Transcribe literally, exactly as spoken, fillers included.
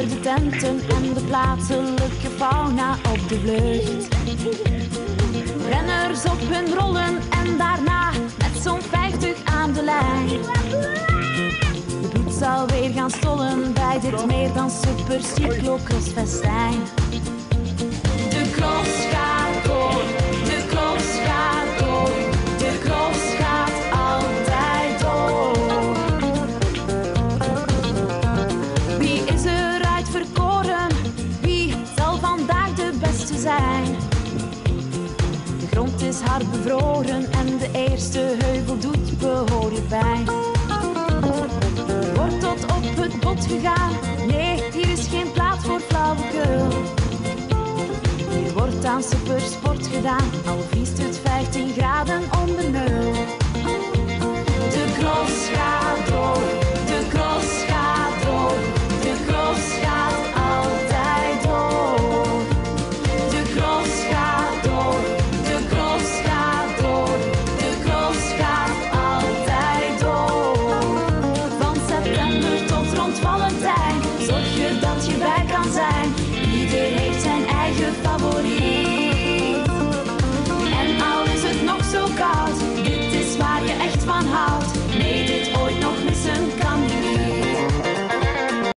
voor de tenten en de plaatselijke fauna op de vlucht. Renners op hun rollen en daarna met zo'n vijftig aan de lijn. De bloed zal weer gaan stollen bij dit meer dan super cyclocrossfestijn. De cross gaat door, de cross gaat door, de cross gaat altijd door. Wie is er uitverkoren? Wie zal vandaag de beste zijn? De grond is hard bevroren en de eerste heuvel doet behoorlijk pijn. Er wordt tot op het bot gegaan, nee, hier is geen plaats voor flauwekul. Hier wordt aan supersport gedaan, al vriest het vijftien graden onder nul. De cross gaat door, de cross gaat door, de cross gaat altijd door. De cross gaat door, de cross gaat door, de cross gaat altijd door. Van september tot rond Valentijn, zorg je dat je bij kan zijn. Ieder heeft zijn eigen favoriet.